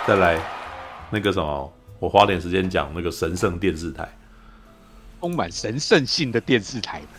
再来那个什么，我花点时间讲那个神圣电视台， 充满神圣性的电视台。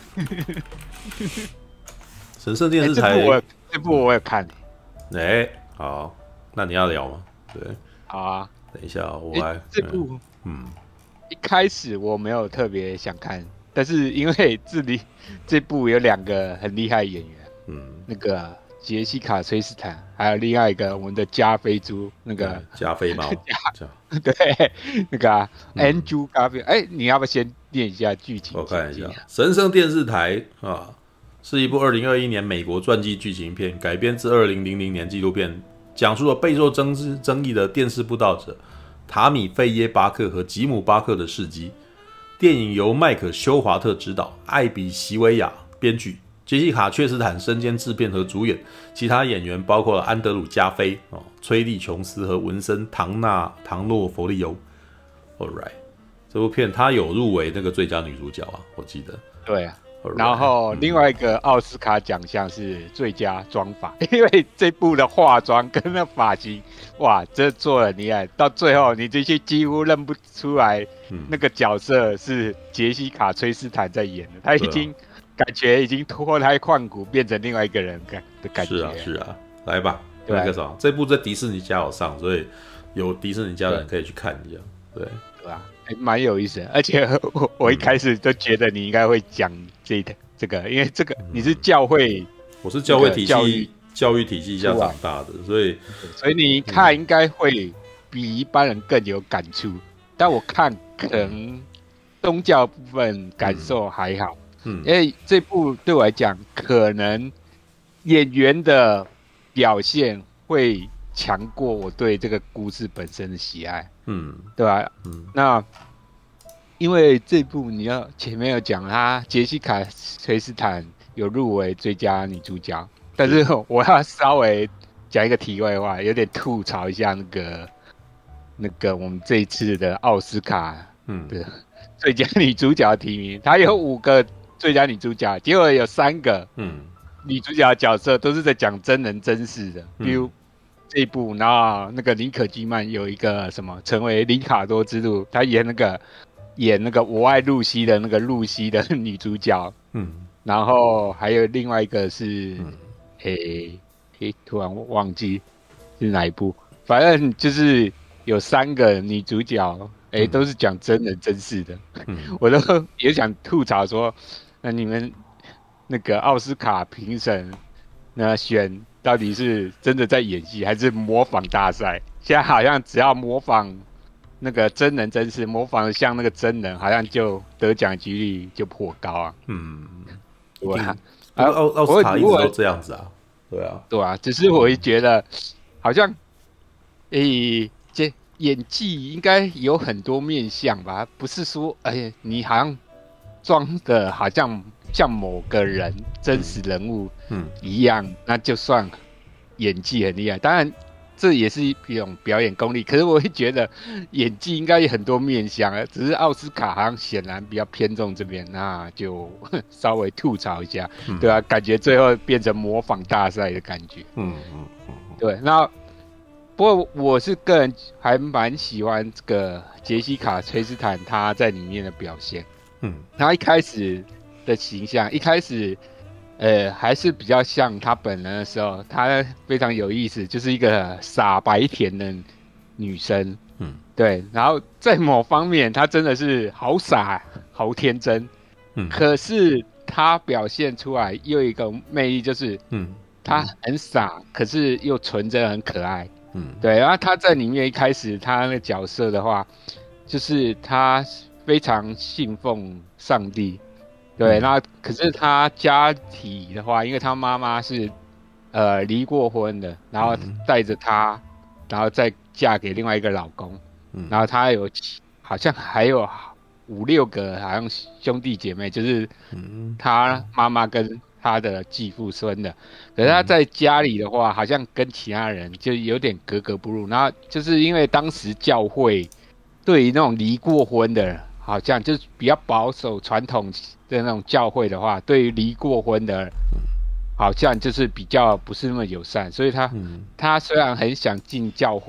神圣电视台， 这部我有看。 好，那你要聊吗？对， 好啊。 等一下，我来这部，一开始我没有特别想看，但是因为这部有2个很厉害的演员，那个杰西卡·崔斯坦，还有另外一个我们的加菲猪，那个加菲猫， 对，那个Andrew Garfield。你要不要先念一下剧情？ 我看一下，神圣电视台啊，是一部2021年美国传记剧情片，改编自2000年纪录片，讲述了备受争议的电视布道者塔米·费耶·巴克和吉姆·巴克的事迹。电影由麦克·休华特执导，艾比·席维亚编剧，杰西卡·确斯坦身兼制片和主演，其他演员包括了安德鲁·加菲、崔利·琼斯和文森·唐诺·佛利欧。Alright， 这部片它有入围那个最佳女主角啊，我记得。 对啊。然后另外一个奥斯卡奖项是最佳妆发，因为这部的化妆跟那发型，哇，这做了厉害，到最后你这些几乎认不出来那个角色是杰西卡·崔斯坦在演的，他已经感觉已经脱胎换骨，变成另外一个人的感觉。 是啊，来吧，那个什么，这部在迪士尼家有上，所以有迪士尼家的人可以去看一下，对吧？蛮有意思的，而且我一开始就觉得你应该会讲这个，因为这个你是教会， 我是教会体系教育体系下长大的，所以你看应该会比一般人更有感触。但我看可能宗教部分感受还好，因为这部对我来讲，可能演员的表现会强过我对这个故事本身的喜爱，对吧？那因为这部你要前面有讲，他杰西卡·崔斯坦有入围最佳女主角，但是我要稍微讲一个题外话，有点吐槽一下那个我们这一次的奥斯卡的最佳女主角提名，她有5个最佳女主角，结果有3个女主角的角色都是在讲真人真事的，比如这一部，然后那个妮可基曼有一个什么成为里卡多之路，她演那个我爱露西的那个露西的女主角，然后还有另外一个是，突然忘记是哪一部，反正就是有3个女主角，都是讲真人真事的，我都也想吐槽说，那你们那个奥斯卡评审那选到底是真的在演戏，还是模仿大赛？现在好像只要模仿那个真人真事，模仿像那个真人，好像就得奖几率就颇高啊。对啊， 奥斯卡一直都这样子啊。对啊， 只是我会觉得好像，这演技应该有很多面向吧，不是说你好像装的好像某个人真实人物一样，那就算演技很厉害。当然这也是一种表演功力，可是我会觉得演技应该有很多面向啊，只是奥斯卡好像显然比较偏重这边，那就稍微吐槽一下，对啊，感觉最后变成模仿大赛的感觉。对，那不过我是个人还蛮喜欢这个杰西卡·崔斯坦他在里面的表现。他一开始的形象，一开始还是比较像他本人的时候，他非常有意思，就是一个傻白甜的女生。对，然后在某方面她真的是好傻好天真。可是她表现出来又有一个魅力，就是她很傻，可是又纯真很可爱。对，然后她在里面一开始她那个角色的话，就是她非常信奉上帝。对，那可是他家体的话，因为他妈妈是离过婚的，然后带着他，然后再嫁给另外一个老公，然后他好像还有5、6个好像兄弟姐妹，就是他妈妈跟他的继父生的。可是他在家里的话，好像跟其他人就有点格格不入。然后就是因为当时教会对于那种离过婚的人，好像就是比较保守传统的那种教会的话，对于离过婚的好像就是比较不是那么友善，所以他虽然很想进教会，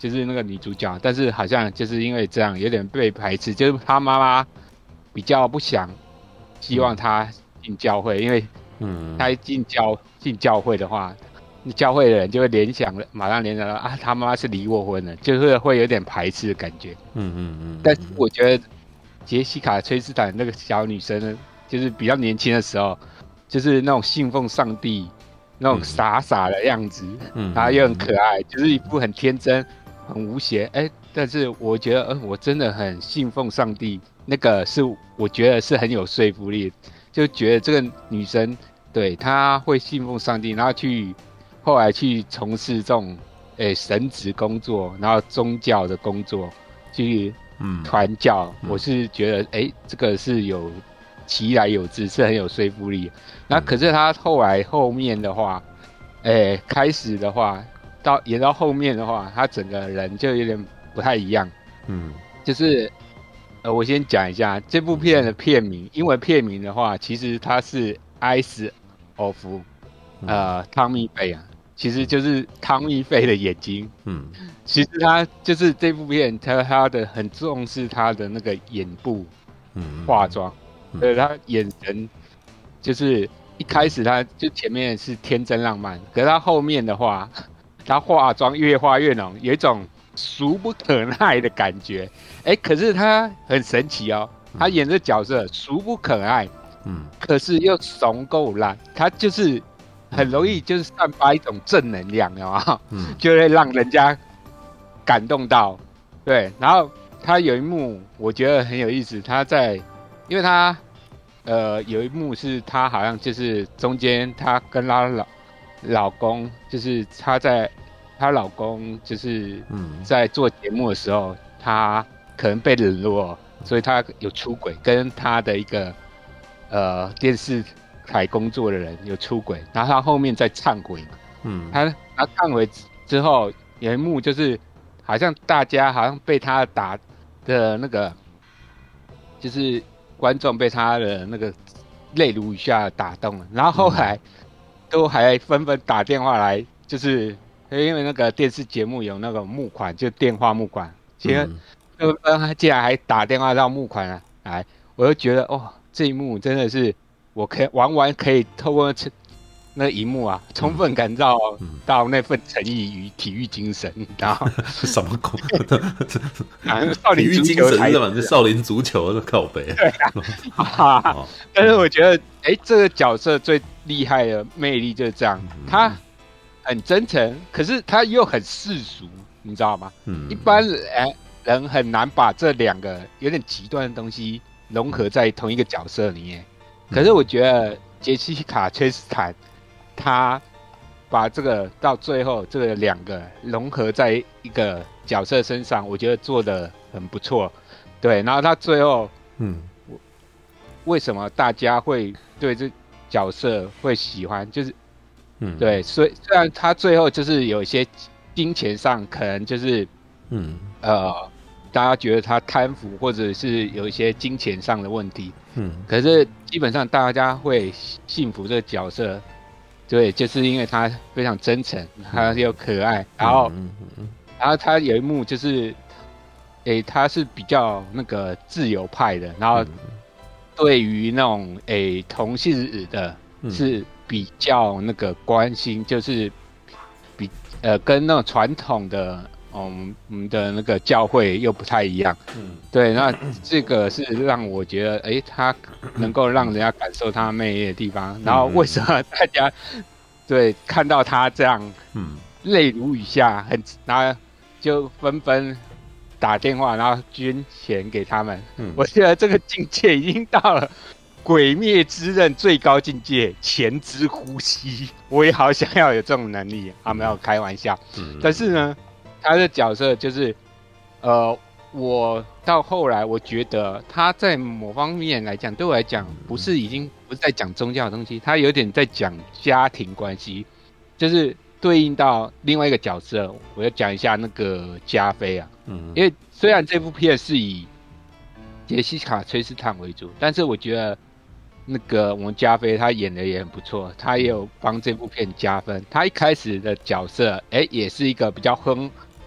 就是那个女主角，但是好像就是因为这样有点被排斥，就是她妈妈比较不想希望她进教会，因为她一进教会的话，教会的人就会马上联想到啊，她妈妈是离过婚的，就是会有点排斥的感觉。但是我觉得杰西卡·崔斯坦那个小女生呢，就是比较年轻的时候，就是那种信奉上帝。那种傻傻的样子，然后又很可爱，就是一副很天真、很无邪。但是我觉得，我真的很信奉上帝，那个是我觉得是很有说服力，就觉得这个女生对她会信奉上帝，然后后来去从事这种神职工作，然后宗教的工作，去传教。我是觉得，这个是有其来有自，是很有说服力。那可是他后面的话，开始的话，演到后面的话，他整个人就有点不太一样。就是我先讲一下这部片的片名，英文片名的话，其实它是 Eyes of 汤米费啊，其实就是汤米费的眼睛。其实他就是这部片，他的很重视他的那个眼部化妆。他眼神就是一开始他就前面是天真浪漫，可是他后面的话，他化妆越化越浓，有一种俗不可耐的感觉。可是他很神奇哦，他演这角色俗不可爱，可是又怂够烂，他就是很容易就是散发一种正能量，有吗？就会让人家感动到。对，然后他有一幕我觉得很有意思，因为他有一幕是他好像就是中间他跟他老公，就是她老公就是在做节目的时候，他可能被冷落，所以他有出轨，跟他的一个电视台工作的人有出轨，然后他后面在忏悔嘛。他忏悔之后有一幕就是好像大家好像被他打的那个就是观众被他的那个泪如雨下打动了，然后后来都还纷纷打电话来，就是因为那个电视节目有那个募款，就电话募款，其实他竟然还打电话到募款来，我就觉得这一幕真的是我完可以透过那荧幕啊，充分感到那份诚意与体育精神，你知道吗？ 什么狗？ 少林足球台是吧？少林足球的靠北。 对啊，但是我觉得，这个角色最厉害的魅力就是这样，他很真诚，可是他又很世俗，你知道吗？一般人很难把这两个有点极端的东西融合在同一个角色里面。可是我觉得杰西卡·崔斯坦他把这个到最后这个两个融合在一个角色身上，我觉得做得很不错。对，然后他最后为什么大家会对这角色会喜欢，就是对，虽然他最后就是有一些金钱上可能就是大家觉得他贪腐或者是有一些金钱上的问题，可是基本上大家会信服这个角色。对，就是因为他非常真诚，他又可爱，然后他有一幕就是，他是比较那个自由派的，然后对于那种同性的是比较那个关心，就是跟那种传统的我们的那个教会又不太一样。对，那这个是让我觉得，他能够让人家感受他魅力的地方。然后为什么大家对看到他这样，泪如雨下，然后就纷纷打电话，然后捐钱给他们。我觉得这个境界已经到了鬼灭之刃最高境界，前之呼吸。我也好想要有这种能力，没有开玩笑。但是呢，他的角色就是，我到后来我觉得他在某方面来讲，对我来讲不是在讲宗教的东西，他有点在讲家庭关系，就是对应到另外一个角色，我要讲一下那个加菲啊。因为虽然这部片是以杰西卡·崔斯坦为主，但是我觉得那个我们加菲他演的也很不错，他也有帮这部片加分。他一开始的角色，也是一个比较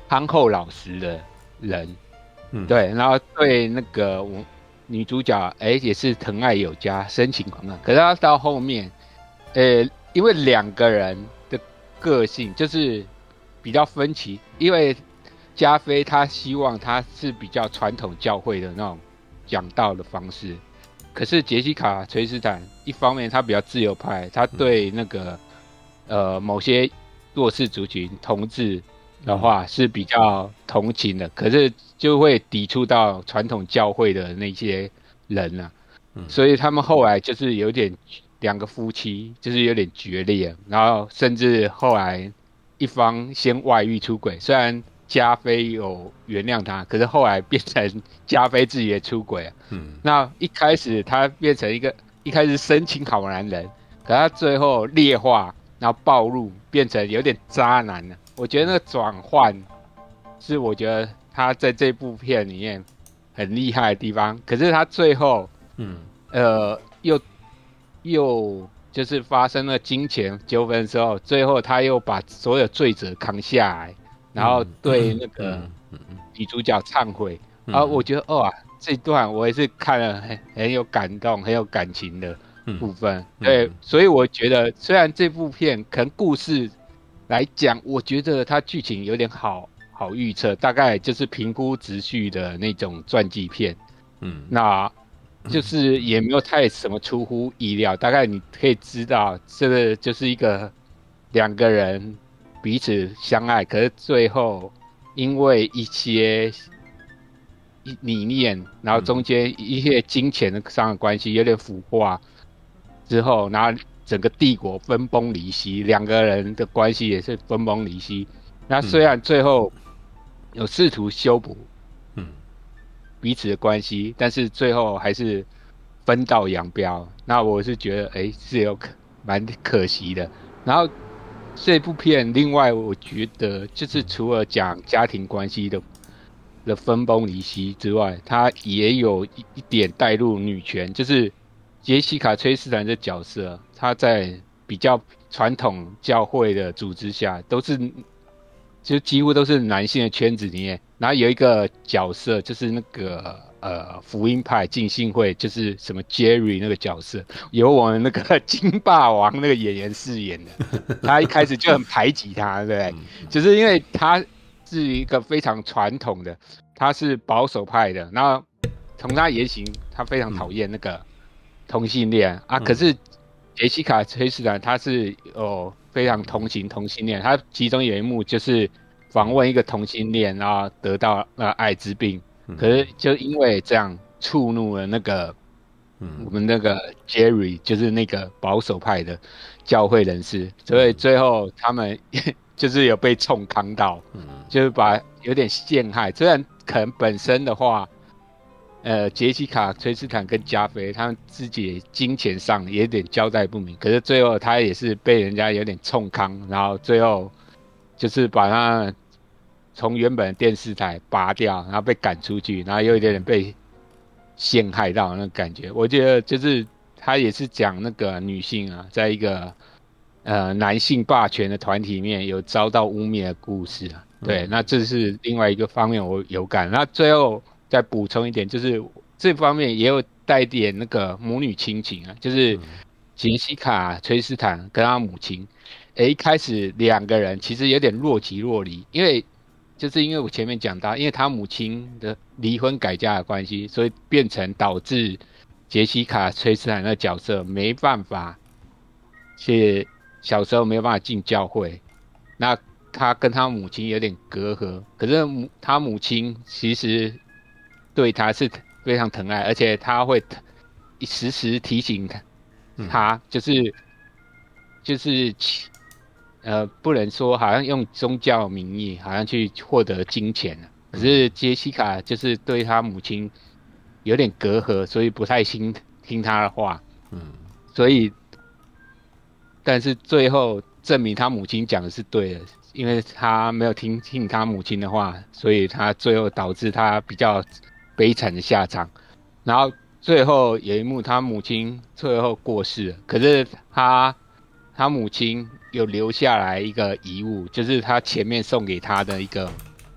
憨厚老实的人， 嗯， 对，然后对那个女主角，也是疼爱有加，深情款款。可是他到后面，因为两个人的个性就是比较分歧，因为加菲他希望他是比较传统教会的那种讲道的方式，可是杰西卡崔斯坦一方面他比较自由派，他对那个某些弱势族群同志的话是比较同情的，可是就会抵触到传统教会的那些人啊，所以他们后来就是有点两个夫妻就是有点决裂，然后甚至后来一方先外遇出轨，虽然加菲有原谅他，可是后来变成加菲自己也出轨了。那一开始他变成一开始深情好男人，可他最后劣化，然后暴露，变成有点渣男了。我觉得那个转换是我觉得他在这部片里面很厉害的地方。可是他最后，又就是发生了金钱纠纷的时候，最后他又把所有罪责扛下来，然后对那个女主角忏悔。我觉得这一段我也是看了很有感动、很有感情的部分。对，所以我觉得虽然这部片可能故事来讲，我觉得它剧情有点好预测，大概就是评估直叙的那种传记片。那就是也没有太什么出乎意料，大概你可以知道这个就是一个两个人彼此相爱，可是最后因为一些理念，然后中间一些金钱上的关系有点腐化之后，然后整个帝国分崩离析，两个人的关系也是分崩离析。那虽然最后有试图修补彼此的关系，但是最后还是分道扬镳。那我是觉得是蛮可惜的。然后这部片另外我觉得就是除了讲家庭关系的分崩离析之外，它也有一点带入女权，就是杰西卡崔斯坦的角色，她在比较传统教会的组织下就几乎都是男性的圈子里面，然后有一个角色就是那个福音派浸信会，就是什么 Jerry 那个角色，由我们那个金霸王那个演员饰演的。他一开始就很排挤他，对不对？就是因为他是一个非常传统的，他是保守派的，然后从他言行，他非常讨厌那个同性恋啊。可是杰西卡崔斯坦他是非常同情同性恋，他其中有一幕就是访问一个同性恋，然后得到艾滋病，可是就因为这样触怒了那个我们那个 Jerry， 就是那个保守派的教会人士，所以最后他们就是有被冲康到，就是有点陷害。虽然可能本身的话，杰西卡崔斯坦跟加菲他们自己金钱上也有点交代不明，可是最后他也是被人家有点冲康，然后最后就是把他从原本的电视台拔掉，然后被赶出去，然后又有点被陷害到那个感觉。我觉得就是他也是讲那个女性啊，在一个男性霸权的团体里面有遭到污蔑的故事啊。对，那这是另外一个方面我有感。那最后再补充一点，就是这方面也有带点那个母女亲情啊，就是杰西卡崔斯坦跟他母亲，一开始两个人其实有点若即若离，因为我前面讲到，因为他母亲的离婚改嫁的关系，所以变成导致杰西卡崔斯坦的角色没办法，小时候没有办法进教会，那他跟他母亲有点隔阂，可是他母亲其实对他是非常疼爱，而且他会时时提醒他，就是不能说好像用宗教名义好像去获得金钱，可是杰西卡就是对他母亲有点隔阂，所以不太听他的话，所以但是最后证明他母亲讲的是对的，因为他没有听他母亲的话，所以他最后导致他比较悲惨的下场。然后最后有一幕，他母亲最后过世了，可是他母亲有留下来一个遗物，就是他前面送给他的一个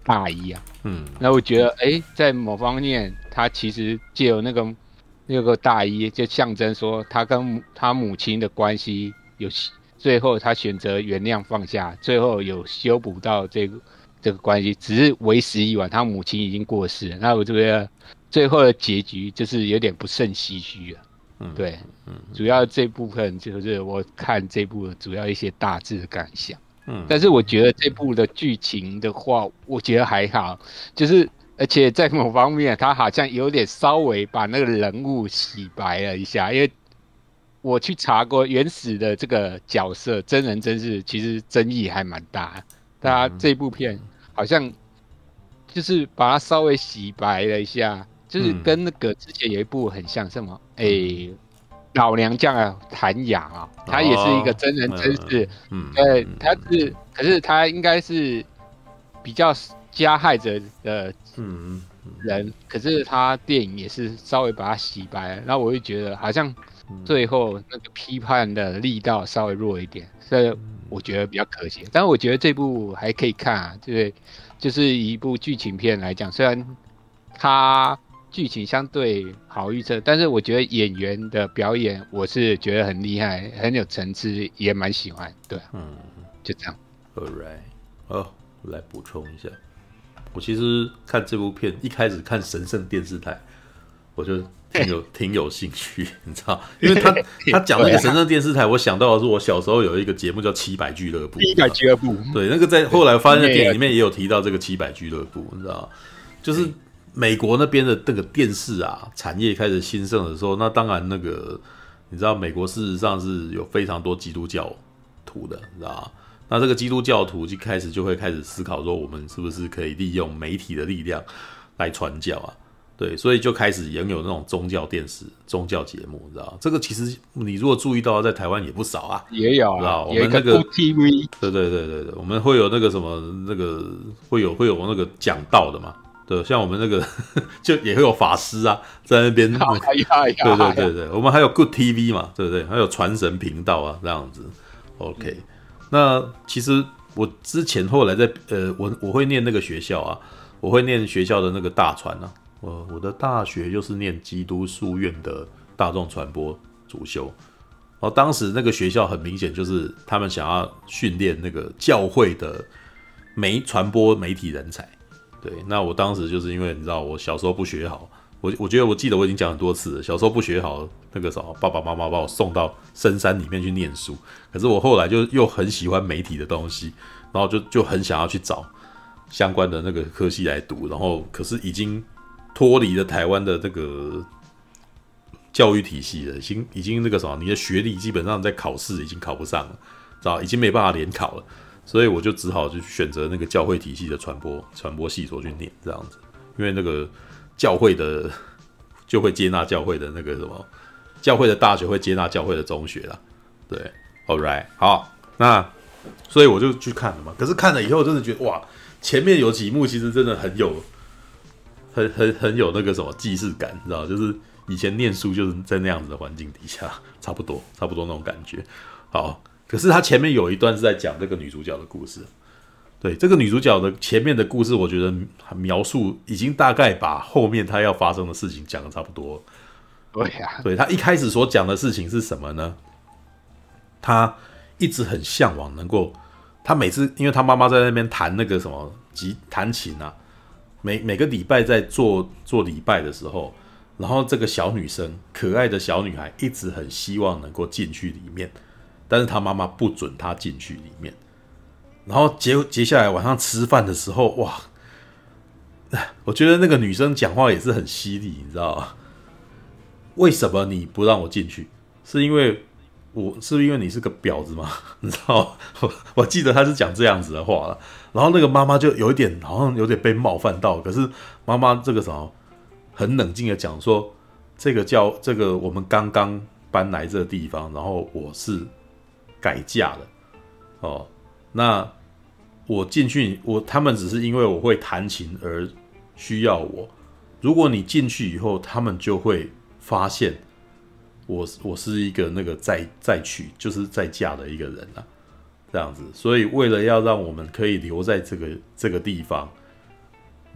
大衣啊。那我觉得，在某方面，他其实借由那个大衣，就象征说他跟他母亲的关系最后他选择原谅放下，最后有修补到这个关系，只是为时已晚，他母亲已经过世了。那我觉得最后的结局就是有点不胜唏嘘了。对，主要这部分就是我看这部主要一些大致的感想。但是我觉得这部的剧情的话，我觉得还好，就是而且在某方面，他好像有点稍微把那个人物洗白了一下，因为我去查过原始的这个角色真人真事，其实争议还蛮大。他这部片好像就是把它稍微洗白了一下，就是跟那个之前有一部很像什么，老娘将啊，谭雅啊，他也是一个真人真事，可是他应该是比较加害者的人，可是他电影也是稍微把它洗白了，然后我就觉得好像最后那个批判的力道稍微弱一点，所以我觉得比较可惜。但是我觉得这部还可以看啊，对，就是一部剧情片来讲，虽然它剧情相对好预测，但是我觉得演员的表演我是觉得很厉害，很有层次，也蛮喜欢。对，就这样。 Alright， 我来补充一下，我其实看这部片一开始看神圣电视台，我就挺有兴趣，你知道，因为他讲那个神圣电视台，我想到的是我小时候有一个节目叫700俱乐部。700 俱乐部， 对，那个在后来发现的电影里面也有提到这个700俱乐部，你知道，就是美国那边的那个电视啊产业开始兴盛的时候，那当然那个你知道，美国事实上是有非常多基督教徒的，你知道吗？那这个基督教徒就会开始思考说，我们是不是可以利用媒体的力量来传教啊？对，所以就开始拥有那种宗教电视、宗教节目，你知道？这个其实你如果注意到，在台湾也不少啊， 也有知道？我们那个 TV， 对，我们会有那个什么那个会有那个讲道的嘛，对，像我们那个就也会有法师啊在那边，对，我们还有 Good TV 嘛，对不对？还有传神频道啊这样子 ，OK。那其实我之前后来在我会念那个学校啊，我会念学校的那个大传啊，我的大学就是念基督书院的大众传播主修，然后当时那个学校很明显就是他们想要训练那个教会的传播媒体人才，对，那我当时就是因为你知道我小时候不学好。我记得我已经讲很多次了，小时候不学好，那个什么爸爸妈妈把我送到深山里面去念书。可是我后来就又很喜欢媒体的东西，然后就很想要去找相关的那个科系来读，然后可是已经脱离了台湾的这个教育体系了，已经那个什么，你的学历基本上在考试已经考不上了，知道已经没办法联考了，所以我就只好就选择那个教会体系的传播系所去念这样子，因为那个。教会的就会接纳教会的那个什么，教会的大学会接纳教会的中学啦。对 ，All right， 好，那所以我就去看了嘛。可是看了以后，真的觉得哇，前面有几幕其实真的很有那个什么既视感，你知道，就是以前念书就是在那样子的环境底下，差不多那种感觉。好，可是他前面有一段是在讲这个女主角的故事。对，这个女主角的前面的故事，我觉得描述已经大概把后面她要发生的事情讲得差不多。 对呀， 对，她一开始所讲的事情是什么呢？她一直很向往能够，她每次因为她妈妈在那边弹那个什么弹琴啊，每个礼拜在做礼拜的时候，然后这个小女生，可爱的小女孩，一直很希望能够进去里面，但是她妈妈不准她进去里面。然后接下来晚上吃饭的时候，哇，我觉得那个女生讲话也是很犀利，你知道吗？为什么你不让我进去？是因为你是个婊子吗？你知道吗？我记得她是讲这样子的话了。然后那个妈妈就好像有点被冒犯到，可是妈妈这个什么很冷静的讲说，这个我们刚刚搬来这个地方，然后我是改嫁的哦，那。我进去，他们只是因为我会弹琴而需要我。如果你进去以后，他们就会发现我是一个那个再娶，就是再嫁的一个人啊，这样子。所以为了要让我们可以留在这个地方，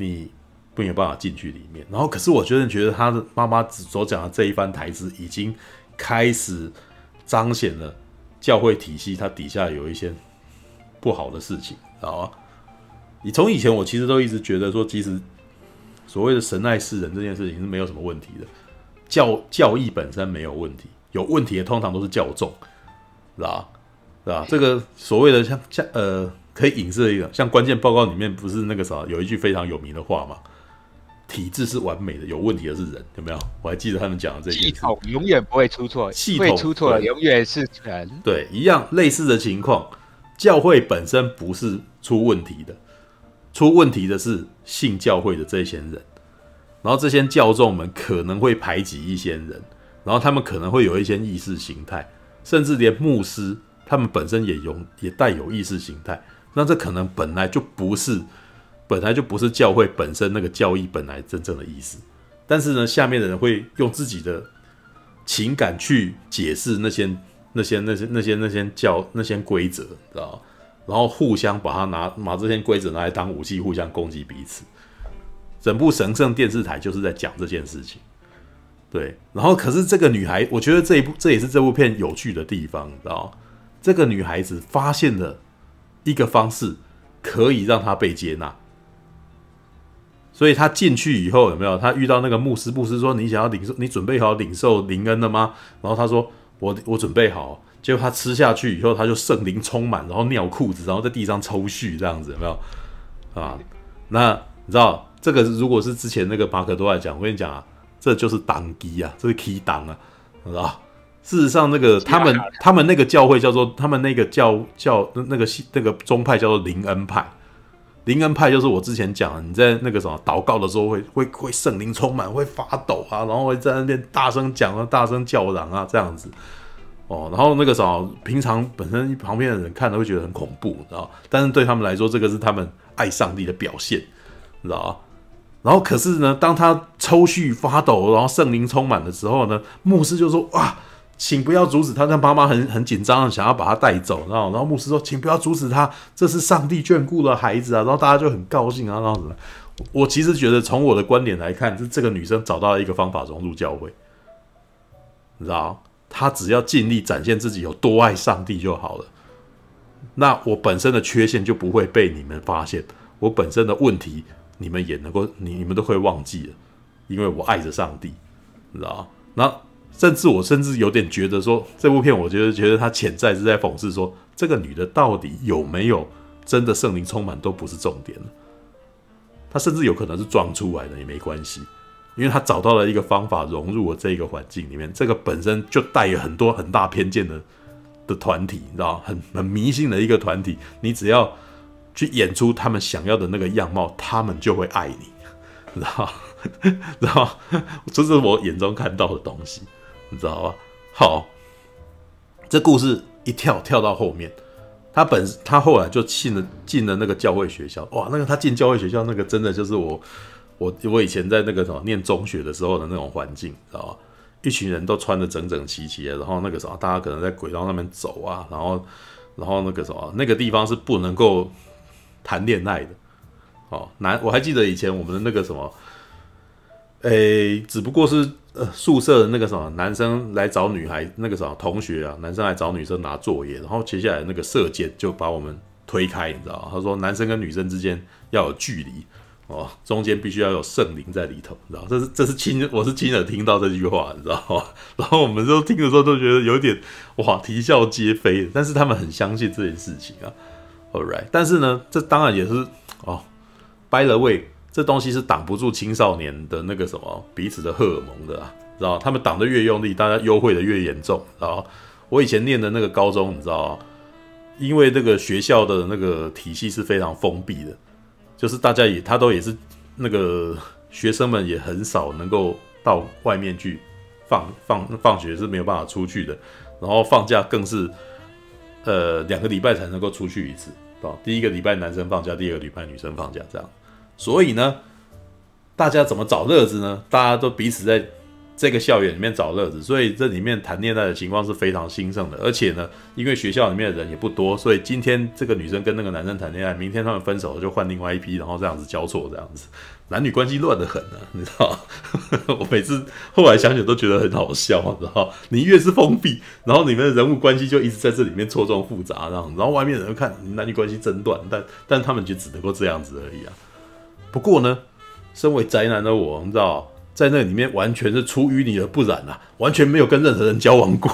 你没有办法进去里面。然后，可是我觉得他的妈妈所讲的这一番台词，已经开始彰显了教会体系它底下有一些不好的事情，知道吗？从以前我其实都一直觉得说，其实所谓的神爱世人这件事情是没有什么问题的，教义本身没有问题，有问题的通常都是教众，是吧？这个所谓的像可以影射一个，像关键报告里面不是那个啥有一句非常有名的话嘛？体制是完美的，有问题的是人，有没有？我还记得他们讲的这件事。 系统永远不会出错， 系统会出错的永远是人。 对，一样类似的情况，教会本身不是出问题的，出问题的是信教会的这些人，然后这些教众们可能会排挤一些人，然后他们可能会有一些意识形态，甚至连牧师他们本身也带有意识形态，那这可能本来就不是教会本身那个教义本来真正的意思，但是呢，下面的人会用自己的情感去解释那些规则，知道吗？然后互相把这些规则拿来当武器，互相攻击彼此。整部神圣电视台就是在讲这件事情，对。然后可是这个女孩，我觉得这也是这部片有趣的地方，知道吗？这个女孩子发现了一个方式，可以让她被接纳。所以她进去以后，有没有？她遇到那个牧师说：“你想要领受，你准备好领受灵恩了吗？”然后她说：“我准备好。”结果她吃下去以后，她就圣灵充满，然后尿裤子，然后在地上抽搐，这样子有没有？啊，那你知道这个如果是之前那个马可多来讲，我跟你讲啊，这就是党机啊，这是 key 党啊，你知道？事实上，那个他们那个教会叫做他们那个那个宗派叫做灵恩派。灵恩派就是我之前讲的，你在那个什么祷告的时候会圣灵充满，会发抖啊，然后会在那边大声讲啊、大声叫嚷啊这样子。哦，然后那个什么，平常本身旁边的人看了会觉得很恐怖，知道？但是对他们来说，这个是他们爱上帝的表现，知道？然后可是呢，当他抽搐发抖，然后圣灵充满的时候呢，牧师就说：“哇，请不要阻止他。”他妈妈很紧张，想要把他带走，然后牧师说：“请不要阻止他，这是上帝眷顾的孩子啊。”然后大家就很高兴啊，然后什么？我其实觉得从我的观点来看，是这个女生找到了一个方法融入教会，你知道？她只要尽力展现自己有多爱上帝就好了。那我本身的缺陷就不会被你们发现，我本身的问题你们也能够，你们都会忘记了，因为我爱着上帝，你知道？那我甚至有点觉得说，这部片我觉得他潜在是在讽刺说，这个女的到底有没有真的圣灵充满都不是重点了，她甚至有可能是装出来的也没关系，因为她找到了一个方法融入了这个环境里面，这个本身就带有很多很大偏见的团体，你知道，很迷信的一个团体，你只要去演出他们想要的那个样貌，他们就会爱你，知道？知道？这是我眼中看到的东西。你知道吧？好，这故事一跳到后面，他后来就进了那个教会学校。哇，那个他进教会学校，那个真的就是我以前在那个什么念中学的时候的那种环境，知道吧？一群人都穿得整整齐齐的，然后那个什么，大家可能在轨道那边走啊，然后那个什么，那个地方是不能够谈恋爱的。哦，我还记得以前我们的那个什么，只不过是。宿舍的那个什么男生来找女孩，那个什么同学啊，男生来找女生拿作业，然后接下来那个舍监就把我们推开，你知道吗？他说男生跟女生之间要有距离哦，中间必须要有圣灵在里头，你知道？我是亲耳听到这句话，你知道吗？然后我们都听的时候都觉得有点哇啼笑皆非，但是他们很相信这件事情啊。All right， 但是呢，这当然也是by the way。这东西是挡不住青少年的那个什么彼此的荷尔蒙的啊，知道？他们挡得越用力，大家优惠的越严重。然后我以前念的那个高中，你知道，因为这个学校的那个体系是非常封闭的，就是他都也是那个学生们也很少能够到外面去放学是没有办法出去的，然后放假更是2个礼拜才能够出去一次，第一个礼拜男生放假，第二个礼拜女生放假这样。所以呢，大家怎么找乐子呢？大家都彼此在这个校园里面找乐子，所以这里面谈恋爱的情况是非常兴盛的。而且呢，因为学校里面的人也不多，所以今天这个女生跟那个男生谈恋爱，明天他们分手了就换另外一批，然后这样子交错，这样子，男女关系乱得很啊，你知道吗？我每次后来想想都觉得很好笑，你知道，你越是封闭，然后你们的人物关系就一直在这里面错综复杂，这样，然后外面的人看男女关系争端，但他们就只能够这样子而已啊。不过呢，身为宅男的我，你知道，在那里面完全是出淤泥而不染啊，完全没有跟任何人交往过。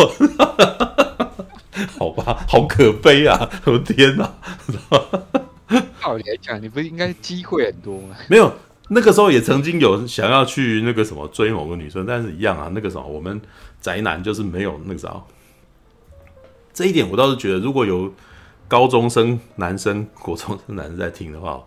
好吧，好可悲啊！我的天哪！ 照理来讲，你不是应该机会很多吗？ 没有，那个时候也曾经有想要去那个什么追某个女生，但是一样啊，那个什么，我们宅男就是没有那个啥。这一点我倒是觉得，如果有高中生男生、国中生男生在听的话，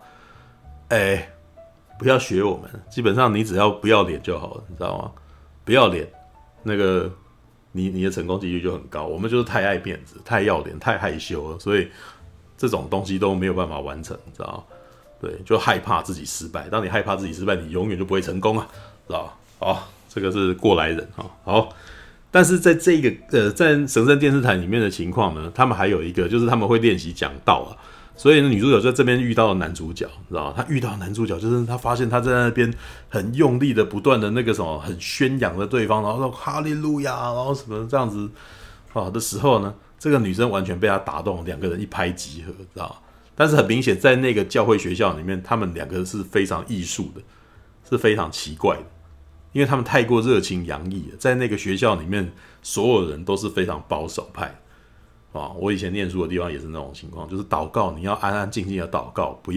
不要学我们，基本上你只要不要脸就好了，你知道吗？不要脸，那个你的成功几率就很高。我们就是太爱面子、太要脸、太害羞了，所以这种东西都没有办法完成，你知道吗？对，就害怕自己失败。当你害怕自己失败，你永远就不会成功啊，知道吗？好，这个是过来人哈。好，但是在这个在神圣电视台里面的情况呢，他们还有一个就是他们会练习讲道啊。所以女主角在这边遇到了男主角，你知道吗？她遇到男主角，就是她发现他在那边很用力的、不断的那个什么，很宣扬的对方，然后说哈利路亚，然后什么这样子的时候呢，这个女生完全被他打动，两个人一拍即合，知道吗？但是很明显，在那个教会学校里面，他们两个是非常艺术的，是非常奇怪的，因为他们太过热情洋溢了，在那个学校里面，所有人都是非常保守派。我以前念书的地方也是那种情况，就是祷告你要安安静静的祷告，不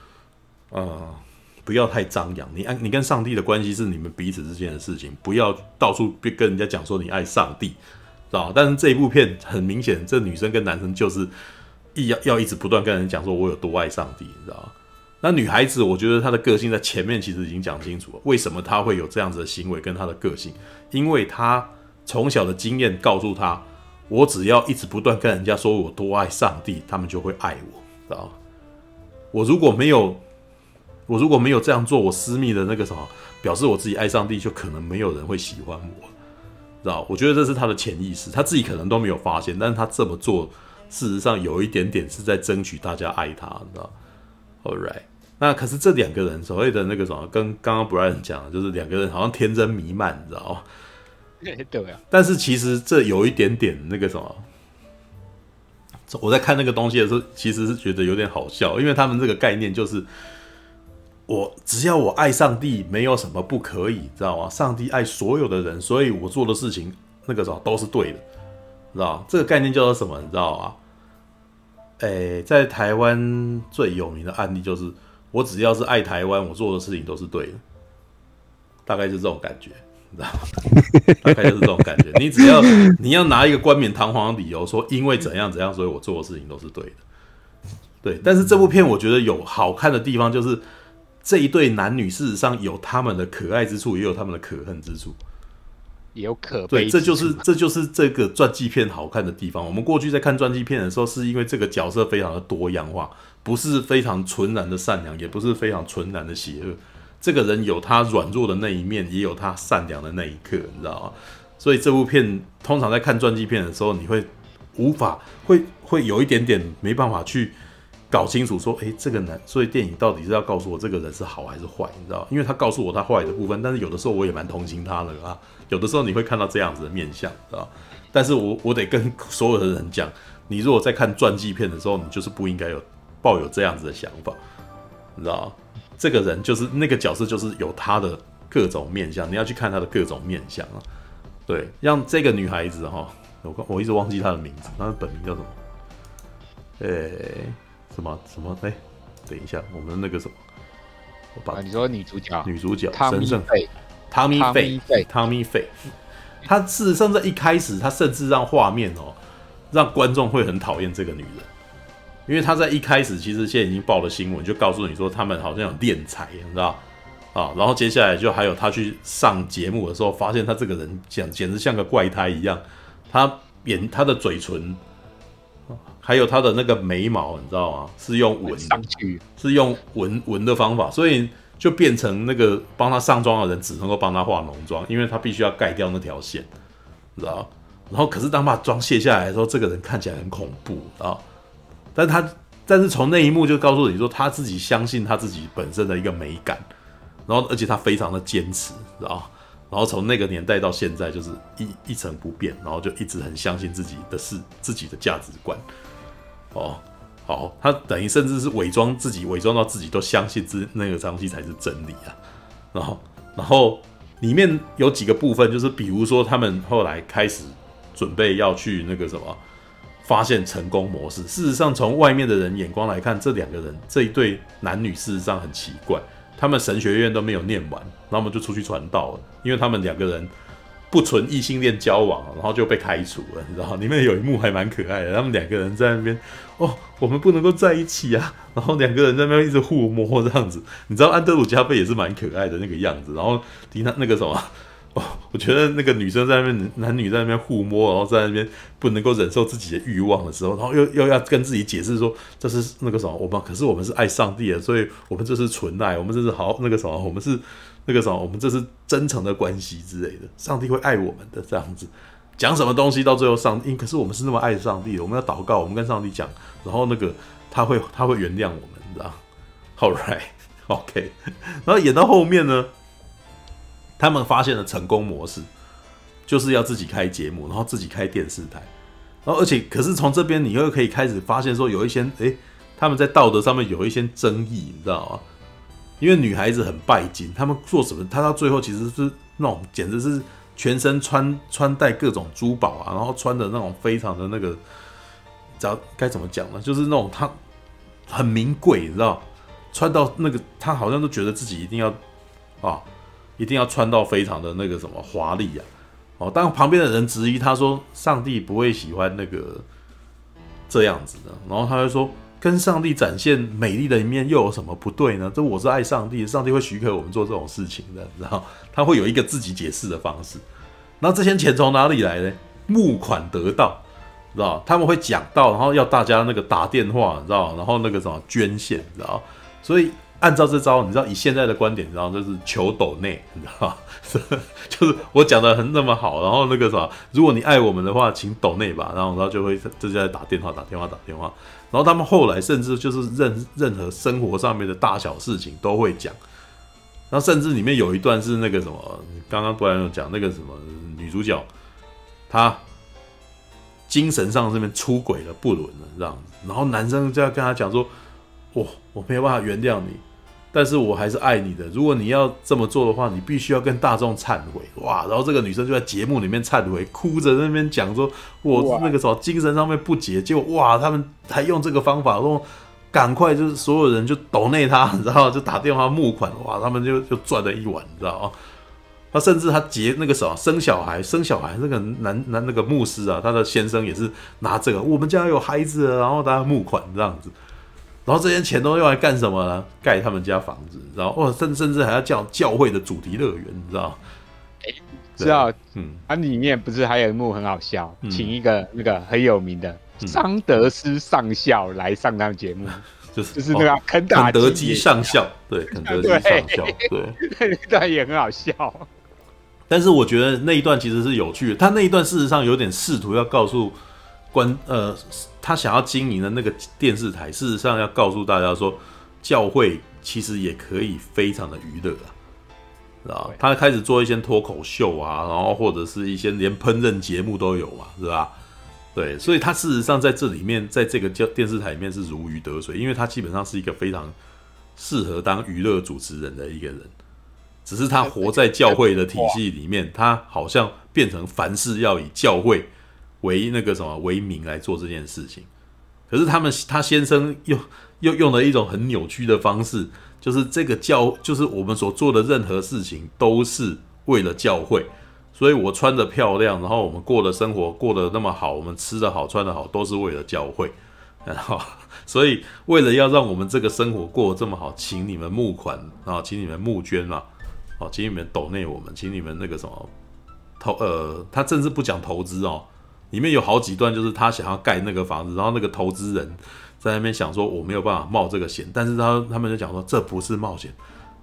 要太张扬。你跟上帝的关系是你们彼此之间的事情，不要到处跟人家讲说你爱上帝，知道？但是这一部片很明显，这女生跟男生就是要一直不断跟人讲说我有多爱上帝，你知道？那女孩子，我觉得她的个性在前面其实已经讲清楚了，为什么她会有这样子的行为跟她的个性，因为她从小的经验告诉她。我只要一直不断跟人家说我多爱上帝，他们就会爱我，知道吗？我如果没有这样做，我私密的那个什么，表示我自己爱上帝，就可能没有人会喜欢我，知道吗？我觉得这是他的潜意识，他自己可能都没有发现，但是他这么做，事实上有一点点是在争取大家爱他，你知道 ？All right， 那可是这两个人所谓的那个什么，跟刚刚 Brian 讲的，就是两个人好像天真弥漫，你知道吗？ 对啊， 但是其实这有一点点那个什么，我在看那个东西的时候，其实是觉得有点好笑，因为他们这个概念就是，只要我爱上帝，没有什么不可以，知道吗？上帝爱所有的人，所以我做的事情那个什么都是对的，知道吗？这个概念叫做什么？你知道吗？在台湾最有名的案例就是，我只要是爱台湾，我做的事情都是对的，大概是这种感觉。你知道吗？大概就是这种感觉。你要拿一个冠冕堂皇的理由说，因为怎样怎样，所以我做的事情都是对的。对，但是这部片我觉得有好看的地方，就是这一对男女事实上有他们的可爱之处，也有他们的可恨之处， 也有可悲之处。 对，这就是这个传记片好看的地方。我们过去在看传记片的时候，是因为这个角色非常的多样化，不是非常纯然的善良，也不是非常纯然的邪恶。这个人有他软弱的那一面，也有他善良的那一刻，你知道吗？所以这部片通常在看传记片的时候，你会无法会有一点点没办法去搞清楚说，这个人，所以电影到底是要告诉我这个人是好还是坏，你知道吗？因为他告诉我他坏的部分，但是有的时候我也蛮同情他的啊。有的时候你会看到这样子的面相，知道吗？但是我得跟所有的人讲，你如果在看传记片的时候，你就是不应该抱有这样子的想法，你知道吗？这个人就是那个角色，就是有他的各种面向，你要去看他的各种面向啊。对，让这个女孩子哈，我一直忘记她的名字，她的本名叫什么？什么？等一下，我们那个什么，我把你说女主角神圣Tommy Faye，她事实上在一开始，她甚至让画面让观众会很讨厌这个女人。因为他在一开始其实现在已经报了新闻，就告诉你说他们好像有敛财，你知道啊？然后接下来就还有他去上节目的时候，发现他这个人简直像个怪胎一样，他的嘴唇，还有他的那个眉毛，你知道吗？是用纹上去，是用纹的方法，所以就变成那个帮他上妆的人只能够帮他化浓妆，因为他必须要盖掉那条线，知道？然后可是当把妆卸下来的时候，这个人看起来很恐怖啊。但是从那一幕就告诉你说，他自己相信他自己本身的一个美感，然后而且他非常的坚持，知道？然后从那个年代到现在就是一成不变，然后就一直很相信自己的事，自己的价值观。哦，好，他等于甚至是伪装自己，伪装到自己都相信那个东西才是真理啊。然后里面有几个部分，就是比如说他们后来开始准备要去那个什么。发现成功模式，事实上从外面的人眼光来看，这两个人这一对男女事实上很奇怪，他们神学院都没有念完，然后他们就出去传道了，因为他们两个人不纯异性恋交往，然后就被开除了，你知道？里面有一幕还蛮可爱的，他们两个人在那边，我们不能够在一起啊，然后两个人在那边一直互摸这样子，你知道安德鲁加菲也是蛮可爱的那个样子，然后那个什么。我觉得那个女生在那边，男女在那边互摸，然后在那边不能够忍受自己的欲望的时候，然后又要跟自己解释说这是那个什么，可是我们是爱上帝的，所以我们这是纯爱，我们这是好那个什么，我们是那个什么，我们这是真诚的关系之类的，上帝会爱我们的这样子，讲什么东西到最后可是我们是那么爱上帝的，我们要祷告，我们跟上帝讲，然后那个他会原谅我们，你知道 ？All right，OK， 然后演到后面呢？他们发现了成功模式，就是要自己开节目，然后自己开电视台，然后可是从这边你又可以开始发现说有一些他们在道德上面有一些争议，你知道吗？因为女孩子很拜金，他们做什么，他到最后其实是那种简直是全身穿戴各种珠宝啊，然后穿的那种非常的那个，该怎么讲呢？就是那种他很名贵，你知道，穿到那个他好像都觉得自己一定要穿到非常的那个什么华丽啊！当旁边的人质疑他说，上帝不会喜欢那个这样子的，然后他就说，跟上帝展现美丽的一面又有什么不对呢？这我是爱上帝，上帝会许可我们做这种事情的，然后他会有一个自己解释的方式。然后这些钱从哪里来呢？募款得到，知道？他们会讲到，然后要大家那个打电话，知道？然后那个什么捐献，知道？所以。按照这招，你知道以现在的观点，你知道就是求抖内，你知道就是我讲的很那么好，然后那个啥，如果你爱我们的话，请抖内吧，然后就会就在打电话，然后他们后来甚至就是任何生活上面的大小事情都会讲，然后甚至里面有一段是那个什么，刚刚布莱恩讲那个什么女主角，她精神上这边出轨了不伦了这样子，然后男生就要跟她讲说，我没有办法原谅你。但是我还是爱你的。如果你要这么做的话，你必须要跟大众忏悔。哇！然后这个女生就在节目里面忏悔，哭着那边讲说，我那个时候精神上面不洁。结果哇，他们还用这个方法，说赶快就是所有人就抖内他，你知道，就打电话募款。哇，他们就赚了一碗，你知道吗？他甚至他那个什么生小孩那个男那个牧师啊，他的先生也是拿这个，我们家有孩子了，然后大家募款这样子。然后这些钱都用来干什么呢？盖他们家房子，你知道？甚至还要叫教会的主题乐园，你知道？ 知道，它里面不是还有一幕很好笑，请一个那个很有名的桑德斯上校来上他们节目，就是那个肯德基上校，对，肯德基上校，对，那段也很好笑。 但是我觉得那一段其实是有趣的，他那一段事实上有点试图要告诉他想要经营的那个电视台，事实上要告诉大家说，教会其实也可以非常的娱乐啊，他开始做一些脱口秀啊，然后或者是一些连烹饪节目都有嘛，是吧？对，所以他事实上在这里面，在这个电视台里面是如鱼得水，因为他基本上是一个非常适合当娱乐主持人的一个人，只是他活在教会的体系里面，他好像变成凡事要以教会为那个什么为名来做这件事情，可是他先生又用了一种很扭曲的方式，就是就是我们所做的任何事情都是为了教会，所以我穿得漂亮，然后我们过的生活过得那么好，我们吃得好穿得好，都是为了教会，然后所以为了要让我们这个生活过得这么好，请你们募款啊，请你们募捐嘛，请你们抖内我们，请你们那个什么他甚至不讲投资哦。里面有好几段，就是他想要盖那个房子，然后那个投资人在那边想说我没有办法冒这个险，但是他们就讲说这不是冒险，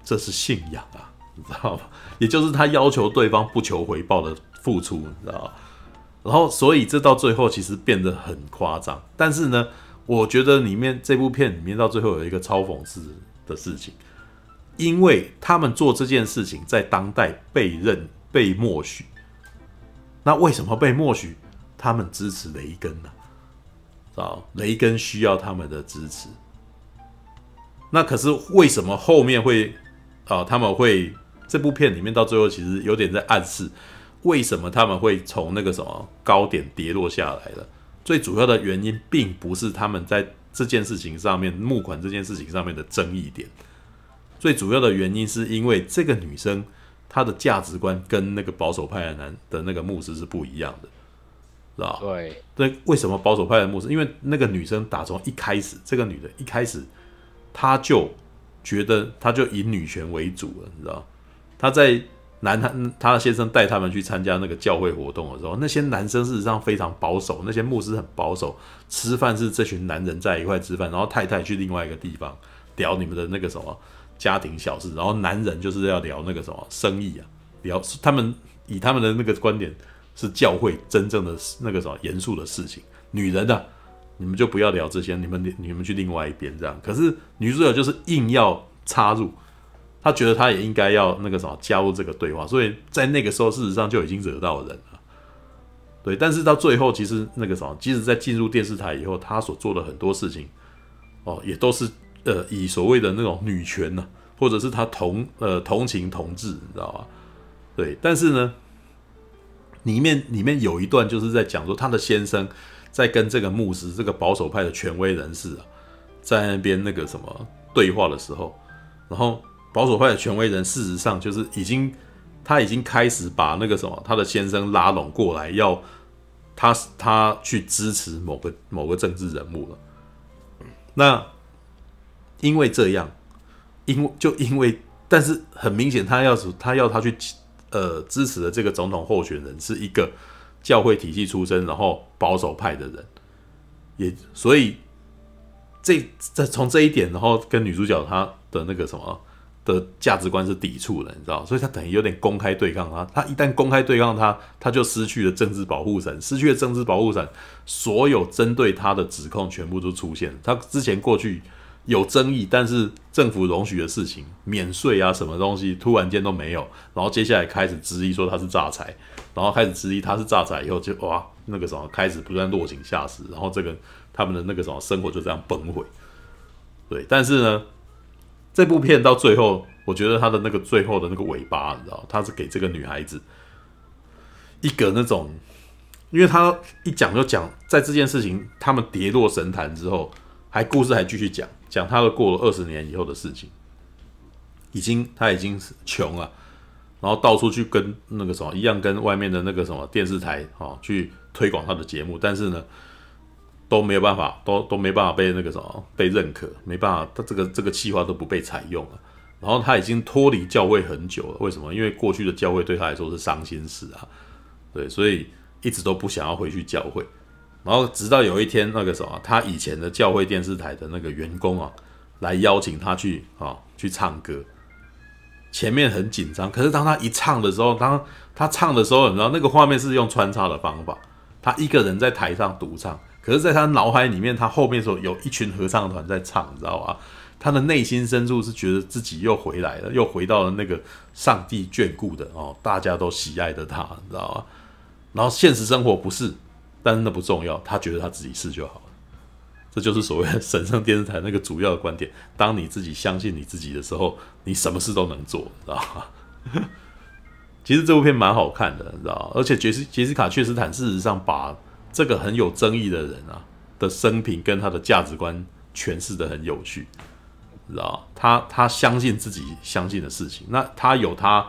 这是信仰啊，你知道吗？也就是他要求对方不求回报的付出，你知道吗？然后，所以这到最后其实变得很夸张。但是呢，我觉得这部片里面到最后有一个超讽刺的事情，因为他们做这件事情在当代被默许。那为什么被默许？他们支持雷根呢、啊？雷根需要他们的支持。那可是为什么后面他们会这部片里面到最后其实有点在暗示，为什么他们会从那个什么高点跌落下来了？最主要的原因并不是他们在这件事情上面募款这件事情上面的争议点，最主要的原因是因为这个女生她的价值观跟那个保守派的那个牧师是不一样的，知道吧？对，为什么保守派的牧师？因为那个女生打从一开始，这个女的一开始她就觉得她就以女权为主了，你知道？她在他的先生带他们去参加那个教会活动的时候，那些男生事实上非常保守，那些牧师很保守，吃饭是这群男人在一块吃饭，然后太太去另外一个地方聊你们的那个什么家庭小事，然后男人就是要聊那个什么生意啊，聊以他们的那个观点是教会真正的那个什么严肃的事情，女人啊，你们就不要聊这些，你们去另外一边这样。可是女主角就是硬要插入。他觉得他也应该要那个什么加入这个对话，所以在那个时候事实上就已经惹到人了，对。但是到最后，其实那个什么，即使在进入电视台以后，他所做的很多事情，也都是以所谓的那种女权呢，或者是他同情同志，你知道吗？对。但是呢，里面有一段就是在讲说，他的先生在跟这个牧师，这个保守派的权威人士啊，在那边那个什么对话的时候，然后。保守派的权威人，事实上就是他已经开始把那个什么他的先生拉拢过来，要他去支持某个政治人物了。那因为这样，但是很明显，他要他去支持的这个总统候选人是一个教会体系出身，然后保守派的人，所以从这一点，然后跟女主角她的那个什么。的价值观是抵触的，你知道，所以他等于有点公开对抗他。他一旦公开对抗他，他就失去了政治保护伞，失去了政治保护伞，所有针对他的指控全部都出现。他之前过去有争议，但是政府容许的事情，免税啊什么东西，突然间都没有。然后接下来开始质疑说他是诈财，然后开始质疑他是诈财以后，就哇那个什么开始不断落井下石，然后他们的那个什么生活就这样崩毁。对，但是呢。这部片到最后，我觉得他的那个最后的那个尾巴，你知道，他是给这个女孩子一个那种，因为他一讲就讲，在这件事情他们跌落神坛之后，故事还继续讲他过了20年以后的事情，他已经穷了，然后到处去跟那个什么一样，跟外面的那个什么电视台去推广他的节目，但是呢。都没有办法，都没办法被那个什么被认可，没办法，他这个计划都不被采用了。然后他已经脱离教会很久了，为什么？因为过去的教会对他来说是伤心事啊，对，所以一直都不想要回去教会。然后直到有一天，那个什么，他以前的教会电视台的那个员工啊，来邀请他去唱歌。前面很紧张，可是当他一唱的时候，当他唱的时候，你知道那个画面是用穿插的方法，他一个人在台上独唱。可是，在他脑海里面，他后面说有一群合唱团在唱，你知道吗？他的内心深处是觉得自己又回来了，又回到了那个上帝眷顾的大家都喜爱的他，你知道吗？然后现实生活不是，但是那不重要，他觉得他自己是就好了。这就是所谓的神圣电视台那个主要的观点：当你自己相信你自己的时候，你什么事都能做，你知道吗？其实这部片蛮好看的，你知道吗？而且杰西卡·确斯坦事实上把这个很有争议的人的生平跟他的价值观诠释的很有趣，知道吗？他相信自己相信的事情，那他有他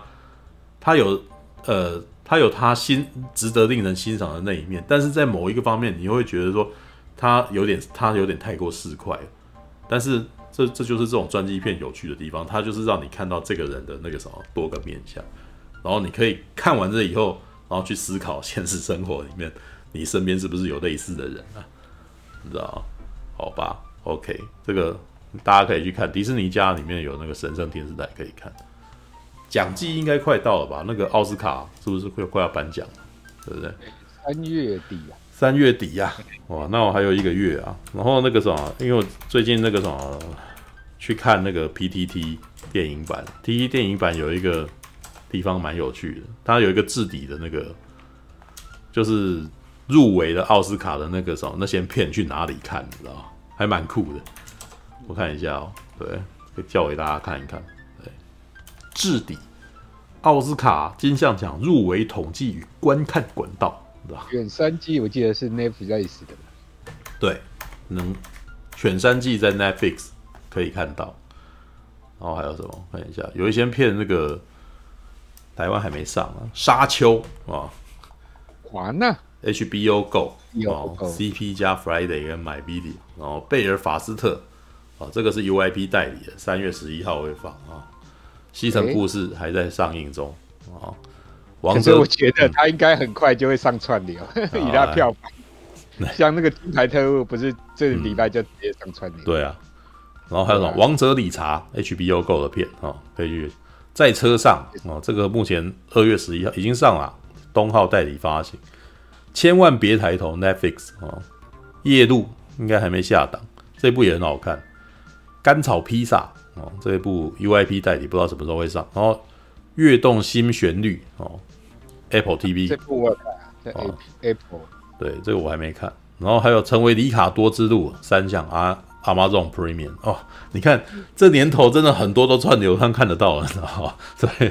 值得令人欣赏的那一面，但是在某一个方面，你会觉得说他有点太过市侩了。但是这就是这种传记片有趣的地方，它就是让你看到这个人的那个什么多个面向，然后你可以看完这以后，然后去思考现实生活里面。你身边是不是有类似的人啊？你知道吗？好吧 ，OK， 这个大家可以去看迪士尼家里面有那个神圣电视台可以看。奖季应该快到了吧？那个奥斯卡是不是快要颁奖了？对不对 ？3月底啊。 3月底呀、哇，那我还有1个月啊。然后那个什么，因为我最近那个什么去看那个 PTT 电影版，PTT 电影版有一个地方蛮有趣的，它有一个置底的那个，就是入围的奥斯卡的那个什么那些片去哪里看，你知道吗？还蛮酷的。我看一下哦，对，可以叫给大家看一看。对，置底奥斯卡金像奖入围统计与观看管道。 选3季我记得是 Netflix 的， 对，选3季在 Netflix 可以看到。然后还有什么？看一下，有一些片那个台湾还没上啊，《沙丘》啊， 哇那 HBO Go CP 加 Friday 跟 MyVideo， 然后贝尔法斯特这个是 UIP 代理的，3月11号会放啊。西城故事还在上映中啊。 可是我觉得他应该很快就会上串流，以他票房。像那个金牌特务，不是这礼拜就直接上串流。 对啊，然后还有什么《王者理查》HBO Go 的片可以去在车上这个目前2月11号已经上了，东浩代理发行。千万别抬头 Netflix 夜路应该还没下档，这部也很好看。甘草披萨这一部 UIP 代理不知道什么时候会上。然后跃动新旋律Apple TV 这部我有看在 Apple 对，这个我还没看。然后还有成为里卡多之路3项Amazon Premium 你看这年头真的很多都串流上看得到了，知道吗？对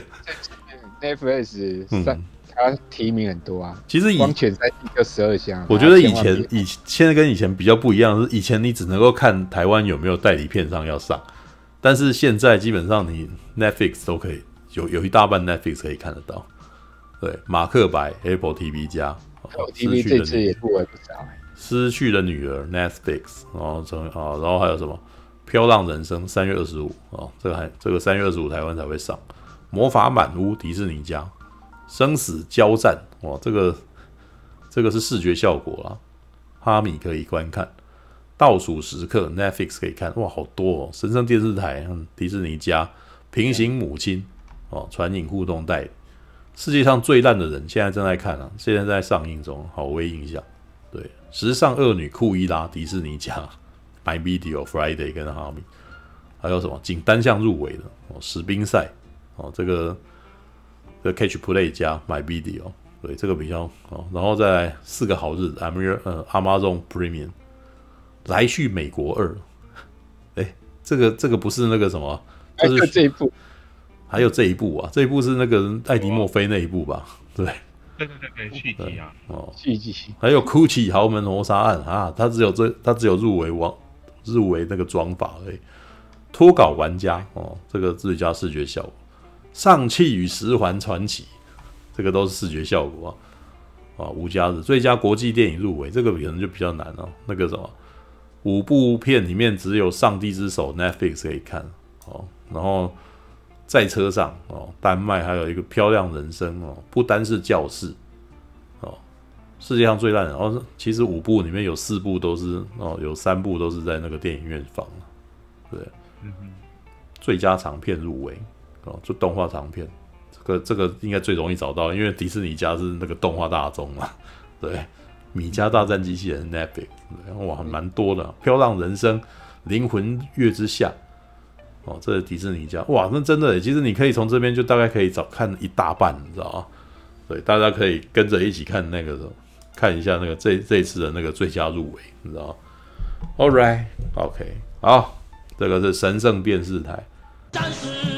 ，Netflix 它提名很多啊。 其实光选3季就12项。 我觉得现在跟以前比较不一样，是以前你只能够看台湾有没有代理片商要上，但是现在基本上你 Netflix 都可以有一大半 Netflix 可以看得到。对，马克白 Apple TV 加 Apple TV 这次也入围不少。 失去的女儿 Netflix， 然后还有什么飘浪人生3月25这个3月25台湾才会上。魔法满屋迪士尼家，生死交战这个是视觉效果啦，哈米可以观看。倒数时刻 Netflix 可以看，哇，好多神圣电视台迪士尼家，平行母亲传影互动代理。世界上最烂的人现在正在看现在在上映中，好微印象。对，时尚恶女库伊拉迪士尼家 MyVideo Friday 跟哈米，还有什么仅单项入围的史宾赛这个 Catch Play 加 MyVideo， 对，这个比较然后再来4个好日子Amazon Premium 来去美国2，这个不是那个什么， 就是这一部。 还有这一部这一部是那个艾迪墨菲那一部吧？对， 对，续集啊， 续集。 还有 Gucci 豪门谋杀案他只有入围那个妆法而已。脱稿玩家这个最佳视觉效果。上汽与十环传奇，这个都是视觉效果无家日最佳国际电影入围，这个可能就比较难那个什么，5部片里面只有《上帝之手》Netflix 可以看然后。在车上丹麦还有一个漂亮人生不单是教室世界上最烂的其实5部里面有4部都是有3部都是在那个电影院放对，最佳长片入围就动画长片，这个应该最容易找到，因为迪士尼家是那个动画大宗嘛，对，米家大战机器人 Netflix 哇蛮多的，漂亮人生灵魂月之下。这是迪士尼家，哇，那真的，其实你可以从这边就大概可以看一大半，你知道吗？对，大家可以跟着一起看看一下那个这一次的那个最佳入围，你知道吗 ？All right，OK， 好，这个是神圣电视台。